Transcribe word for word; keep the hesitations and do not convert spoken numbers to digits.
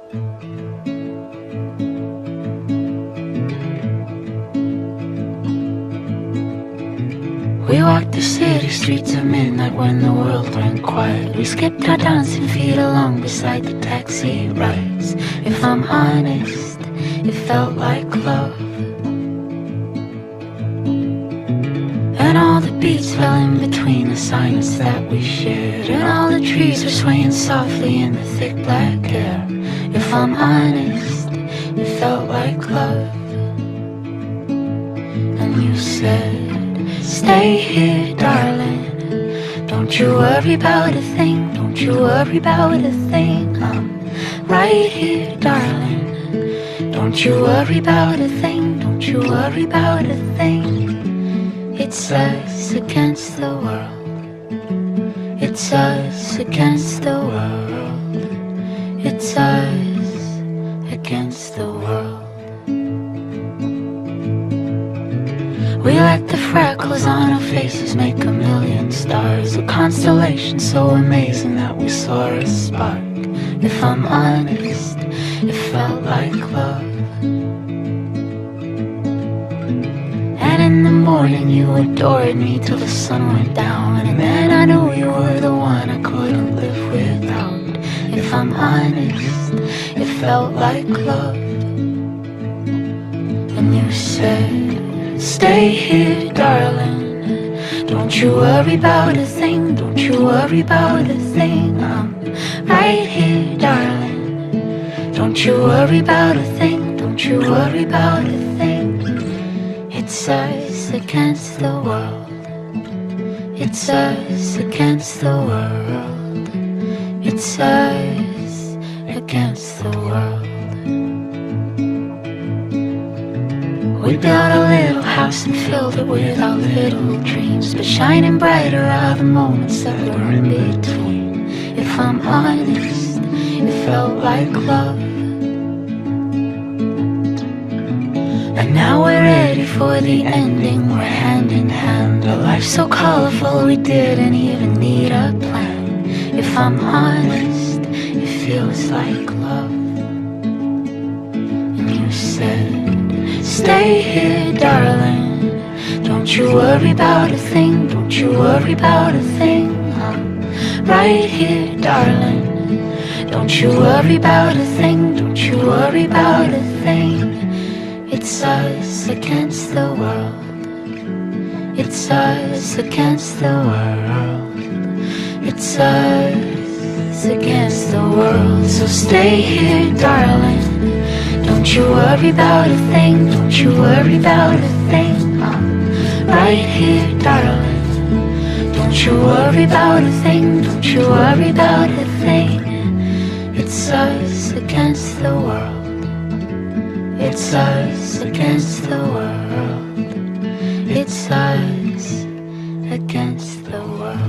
We walked the city streets at midnight when the world went quiet. We skipped our dancing feet along beside the taxi rides. If I'm honest, it felt like love. And all the beats fell in between the silence that we shared. And all the trees were swaying softly in the thick black air. If I'm honest, it felt like love. And you said, stay here, darling. Don't you worry about a thing. Don't you worry about a thing. I'm right here, darling. Don't you worry about a thing. Don't you worry about a thing. It's us against the world. It's us against the world. It's us against the world. We let the freckles on our faces make a million stars. A constellation so amazing that we saw a spark. If I'm honest, it felt like love. And in the morning you adored me till the sun went down. And then I knew you were the one I couldn't live without. If I'm honest, it felt like love. And you said, stay here, darling. Don't you worry about a thing. Don't you worry about a thing. I'm right here, darling. Don't you worry about a thing. Don't you worry about a thing. It's us against the world. It's us against the world. It's us against the world. We built a little house and filled it with our little dreams, but shining brighter are the moments that were in between. If I'm honest, it felt like love. And now we're ready for the ending, we're hand in hand. A life so colorful we didn't even need a plan. If I'm honest, it feels like love. And you said, stay here, darling. Don't you worry about a thing. Don't you worry about a thing. I'm right here, darling. Don't you worry about a thing. Don't you worry about a thing. It's us against the world. It's us against the world. It's us against the world. So stay here, darling. Don't you worry about a thing. Don't you worry about a thing. I'm right here, darling. Don't you worry about a thing. Don't you worry about a thing. It's us against the world. It's us against the world. It's us against the world.